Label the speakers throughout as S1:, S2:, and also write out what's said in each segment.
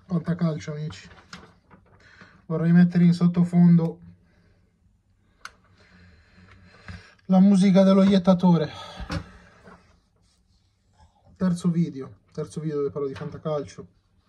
S1: Fantacalcio, amici. Vorrei mettere in sottofondo la musica dello iettatore. Terzo video dove parlo di fantacalcio.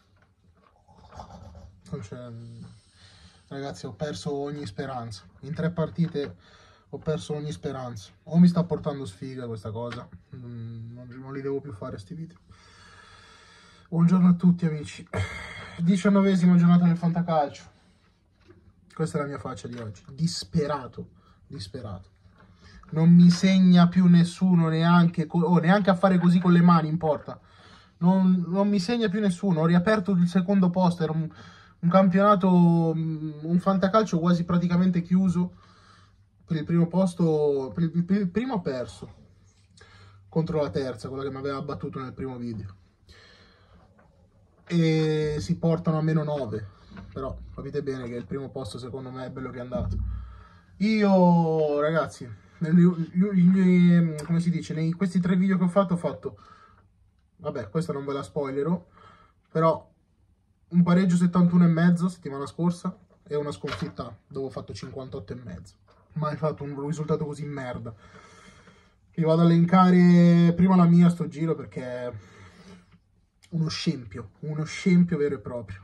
S1: Ragazzi, ho perso ogni speranza. In 3 partite ho perso ogni speranza. O mi sta portando sfiga questa cosa, non li devo più fare sti video. Buongiorno a tutti, amici. 19ª giornata del fantacalcio. Questa è la mia faccia di oggi. Disperato. Non mi segna più nessuno, neanche a fare così con le mani, importa. Non mi segna più nessuno. Ho riaperto il secondo posto. Era un campionato, un fantacalcio quasi praticamente chiuso. Per il primo posto, per il primo ho perso contro la terza, quella che mi aveva battuto nel primo video. E si portano a -9. Però capite bene che il primo posto secondo me è bello che è andato. Io, ragazzi, come si dice, questi 3 video che ho fatto, vabbè, questa non ve la spoilerò, però un pareggio 71,5 settimana scorsa e una sconfitta dove ho fatto 58,5. Mai fatto un risultato così merda. Vi vado ad elencare prima la mia sto giro perché è uno scempio vero e proprio.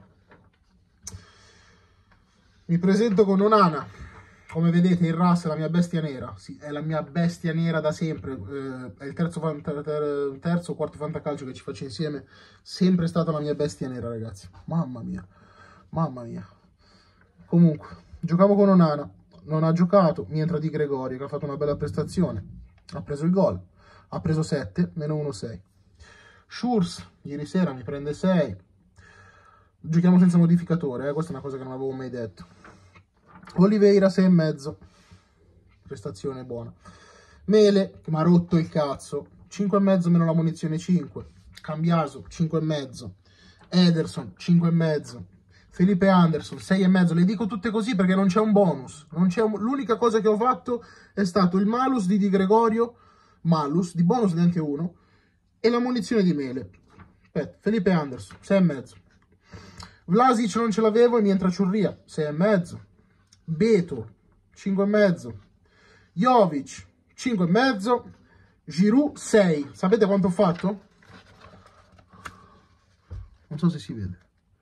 S1: Mi presento con Onana. Come vedete il Ras è la mia bestia nera, sì, è la mia bestia nera da sempre, è il terzo o quarto fantacalcio che ci faccio insieme, sempre stata la mia bestia nera, ragazzi, mamma mia. Comunque, giocavo con Onana, non ha giocato, mi entra Di Gregorio che ha fatto una bella prestazione, ha preso il gol, ha preso 7, -1,6. Schurz, ieri sera mi prende 6, giochiamo senza modificatore, questa è una cosa che non avevo mai detto. Oliveira 6,5, prestazione buona. Mele che mi ha rotto il cazzo, 5,5 meno la munizione 5. Cambiaso 5,5. Ederson 5,5. Felipe Anderson 6,5. Le dico tutte così perché non c'è un bonus. L'unica cosa che ho fatto è stato il malus di Di Gregorio, malus di bonus neanche uno, e la munizione di Mele. Aspetta, Felipe Anderson 6,5. Vlasic non ce l'avevo e mi entra Ciurria 6,5. Beto 5,5. Jovic 5,5. Giroud 6. Sapete quanto ho fatto? Non so se si vede.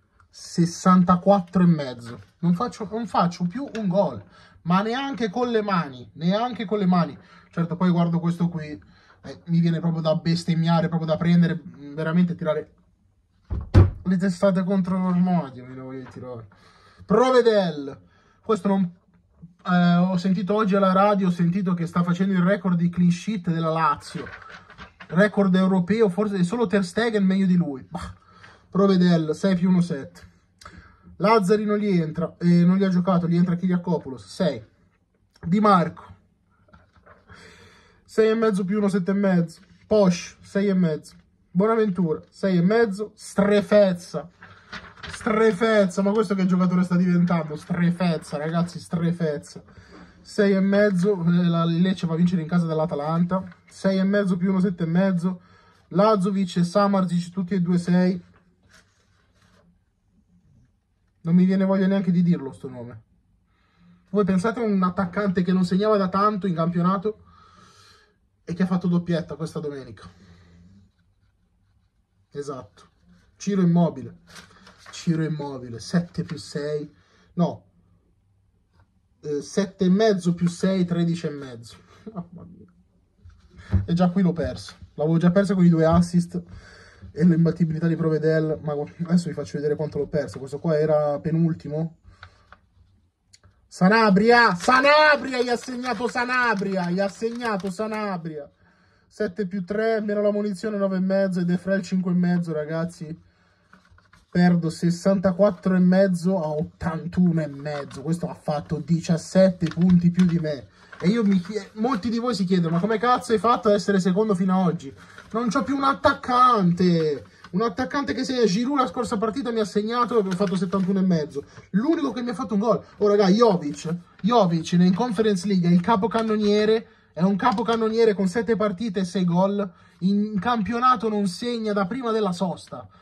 S1: 64,5. Non faccio più un gol, ma neanche con le mani, Certo, poi guardo questo qui, mi viene proprio da bestemmiare, proprio da prendere, veramente tirare le testate contro l'armadio, me lo voglio tirare. Provedel. Questo non... ho sentito oggi alla radio, ho sentito che sta facendo il record di clean sheet della Lazio. Record europeo, forse solo Ter Stegen meglio di lui. Bah. Provedel, 6+1,7. Lazzari non gli entra, non gli ha giocato, gli entra Kyriakopoulos, 6. Di Marco, 6,5 più 1,7,5. Posch, 6,5. Bonaventura, 6,5. Strefezza, ma questo che giocatore sta diventando? Strefezza, ragazzi, strefezza. 6,5, il Lecce va a vincere in casa dell'Atalanta. 6,5 più 1,7,5. Lazovic e Samardzic, tutti e due 6. Non mi viene voglia neanche di dirlo sto nome. Voi pensate a un attaccante che non segnava da tanto in campionato e che ha fatto doppietta questa domenica. Esatto. Ciro Immobile, 7+6, no, 7,5 più 6, 13,5. Mamma mia. E già qui l'ho perso. L'avevo già persa con i 2 assist e l'imbattibilità di Provedel, ma adesso vi faccio vedere quanto l'ho perso. Questo qua era penultimo. Sanabria, gli ha segnato Sanabria. 7+3, meno la munizione 9,5 e De Frel 5,5, ragazzi. Perdo 64,5 a 81,5. Questo ha fatto 17 punti più di me. E io molti di voi si chiedono: ma come cazzo hai fatto ad essere secondo fino ad oggi? Non c'ho più un attaccante. Un attaccante che segna. Giroud la scorsa partita mi ha segnato e ho fatto 71,5. L'unico che mi ha fatto un gol. Oh raga, Jovic in Conference League è il capocannoniere. È un capocannoniere con 7 partite e 6 gol. In campionato non segna da prima della sosta.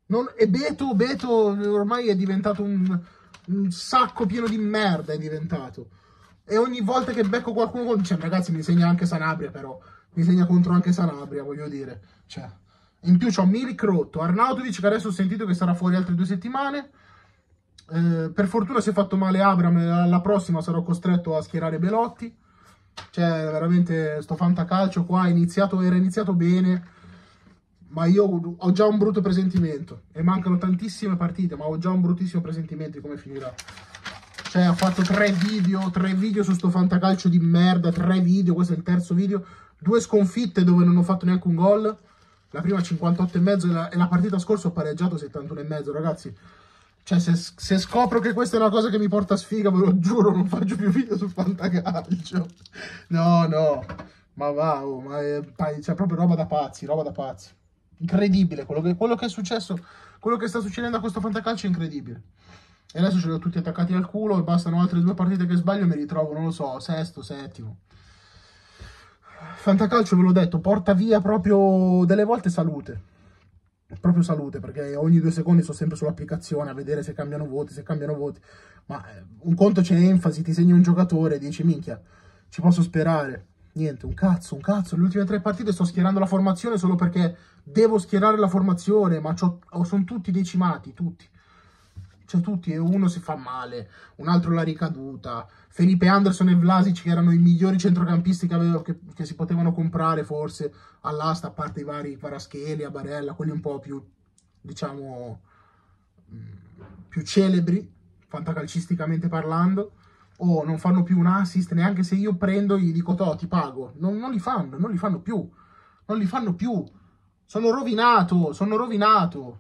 S1: E Beto ormai è diventato un sacco pieno di merda, è diventato. E ogni volta che becco qualcuno, cioè ragazzi, mi segna anche Sanabria, però mi segna contro anche Sanabria, voglio dire. Cioè, in più c'ho Milik rotto, Arnautovic che adesso ho sentito che sarà fuori altre 2 settimane. Per fortuna si è fatto male Abram, alla prossima sarò costretto a schierare Belotti. Cioè, veramente, sto fantacalcio qua era iniziato bene, ma io ho già un brutto presentimento. E mancano tantissime partite, ma ho già un bruttissimo presentimento di come finirà. Cioè, ho fatto 3 video su sto fantacalcio di merda, 3 video, questo è il terzo video. 2 sconfitte dove non ho fatto neanche un gol. La prima 58,5 e la partita scorsa ho pareggiato 71,5, ragazzi. Cioè, se scopro che questa è una cosa che mi porta a sfiga, ve lo giuro, non faccio più video sul fantacalcio. No, no, ma va, oh, c'è proprio roba da pazzi, roba da pazzi. Incredibile, quello che è successo, quello che sta succedendo a questo fantacalcio è incredibile. E adesso ce li ho tutti attaccati al culo e bastano altre 2 partite che sbaglio e mi ritrovo, non lo so, sesto, settimo. Fantacalcio, ve l'ho detto, porta via proprio delle volte salute. Proprio salute, perché ogni 2 secondi sto sempre sull'applicazione a vedere se cambiano voti, ma un conto c'è enfasi, ti segna un giocatore e dici minchia, ci posso sperare. Niente, un cazzo, le ultime 3 partite sto schierando la formazione solo perché devo schierare la formazione, ma sono tutti decimati, tutti. Cioè tutti, e uno si fa male, un altro la ricaduta. Felipe Anderson e Vlasic, che erano i migliori centrocampisti che si potevano comprare forse all'asta, a parte i vari Kvaratskhelia, Barella, quelli un po' più, diciamo, più celebri, fantacalcisticamente parlando. O non fanno più un assist, neanche se io prendo gli dico ti pago. Non li fanno più. Non li fanno più. Sono rovinato.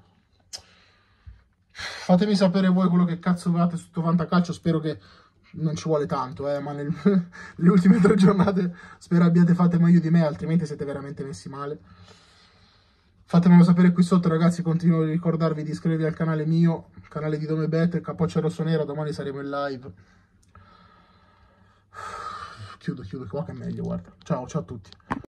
S1: Fatemi sapere voi quello che cazzo fate su sto fantacalcio, spero che non ci vuole tanto, ma nelle ultime 3 giornate spero abbiate fatto meglio di me, altrimenti siete veramente messi male. Fatemelo sapere qui sotto, ragazzi, continuo a ricordarvi di iscrivervi al canale mio, canale di Domebet, Capoccia Rossonera, domani saremo in live. Chiudo qua che è meglio, guarda. Ciao a tutti.